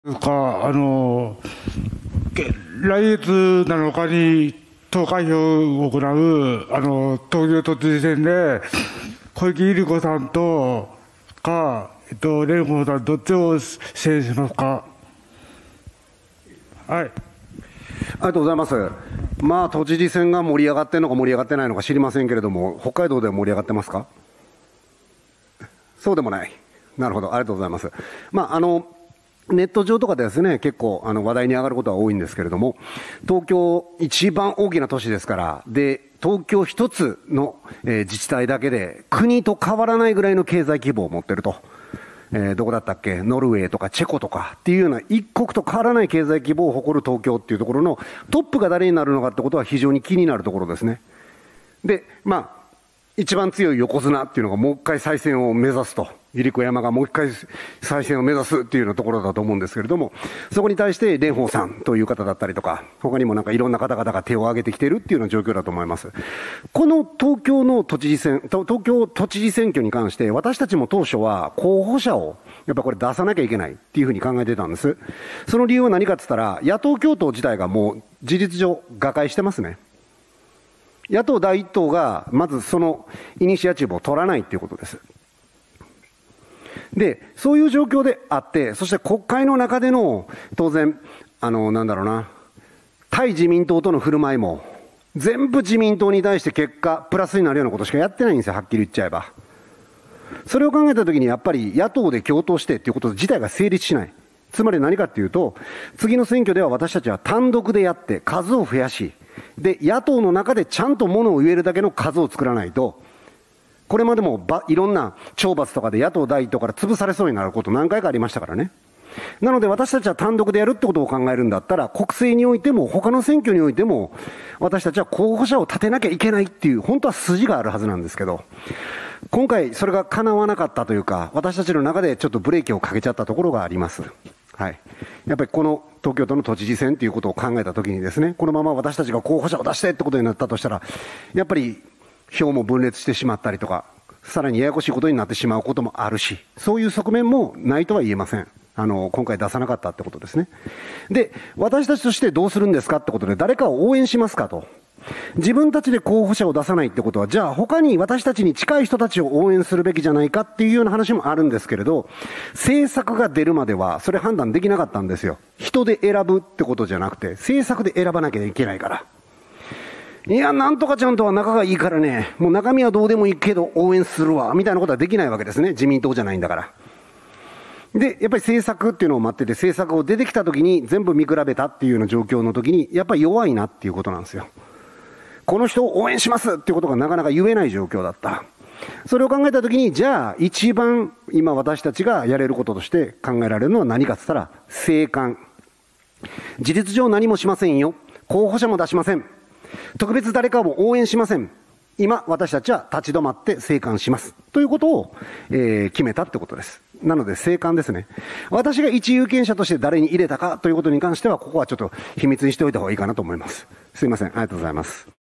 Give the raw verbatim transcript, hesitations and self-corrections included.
か、あの、け来月なのかに投開票を行う、あの、東京都知事選で、小池百合子さんとか、えっと、蓮舫さん、どっちを支援しますか。はい。 ありがとうございます。まあ、都知事選が盛り上がってるのか盛り上がってないのか知りませんけれども、北海道では盛り上がってますか。そうでもない。なるほど、ありがとうございます。まあ、あの、ネット上とかでですね、結構あの話題に上がることは多いんですけれども、東京一番大きな都市ですから、で、東京一つの、えー、自治体だけで国と変わらないぐらいの経済規模を持っていると。えー、どこだったっけ、ノルウェーとかチェコとかっていうような一国と変わらない経済規模を誇る東京っていうところのトップが誰になるのかってことは非常に気になるところですね。で、まあ、一番強い横綱っていうのがもう一回再選を目指すと。百合子山がもう一回再選を目指すっていうようなところだと思うんですけれども、そこに対して蓮舫さんという方だったりとか、他にもなんかいろんな方々が手を挙げてきているっていうような状況だと思います。この東京の都知事選、東京都知事選挙に関して、私たちも当初は候補者をやっぱこれ出さなきゃいけないっていうふうに考えてたんです。その理由は何かって言ったら、野党共闘自体がもう事実上瓦解してますね。野党第一党がまずそのイニシアチブを取らないっていうことです。で、そういう状況であって、そして国会の中での、当然、あの、なんだろうな、対自民党との振る舞いも、全部自民党に対して結果、プラスになるようなことしかやってないんですよ、はっきり言っちゃえば。それを考えたときに、やっぱり野党で共闘してっていうこと自体が成立しない。つまり何かっていうと、次の選挙では私たちは単独でやって、数を増やし、で、野党の中でちゃんと物を言えるだけの数を作らないと、これまでもばいろんな懲罰とかで野党第一党から潰されそうになること何回かありましたからね。なので私たちは単独でやるってことを考えるんだったら、国政においても他の選挙においても、私たちは候補者を立てなきゃいけないっていう、本当は筋があるはずなんですけど、今回それが叶わなかったというか、私たちの中でちょっとブレーキをかけちゃったところがあります。はい。やっぱりこの東京都の都知事選ということを考えたときにですね、このまま私たちが候補者を出してってことになったとしたら、やっぱり票も分裂してしまったりとか、さらにややこしいことになってしまうこともあるし、そういう側面もないとは言えません。あの、今回出さなかったってことですね。で、私たちとしてどうするんですかってことで、誰かを応援しますかと。自分たちで候補者を出さないってことは、じゃあ他に私たちに近い人たちを応援するべきじゃないかっていうような話もあるんですけれど、政策が出るまではそれ判断できなかったんですよ。人で選ぶってことじゃなくて、政策で選ばなきゃいけないから。いや、なんとかちゃんとは仲がいいからね、もう中身はどうでもいいけど応援するわ、みたいなことはできないわけですね。自民党じゃないんだから。で、やっぱり政策っていうのを待ってて、政策を出てきたときに全部見比べたっていうような状況のときに、やっぱり弱いなっていうことなんですよ。この人を応援しますっていうことがなかなか言えない状況だった。それを考えたときに、じゃあ一番今私たちがやれることとして考えられるのは何かって言ったら、静観。事実上何もしませんよ。候補者も出しません。特別誰かを応援しません。今、私たちは立ち止まって静観します。ということを、えー、決めたってことです。なので、静観ですね。私が一有権者として誰に入れたかということに関しては、ここはちょっと秘密にしておいた方がいいかなと思います。すいません。ありがとうございます。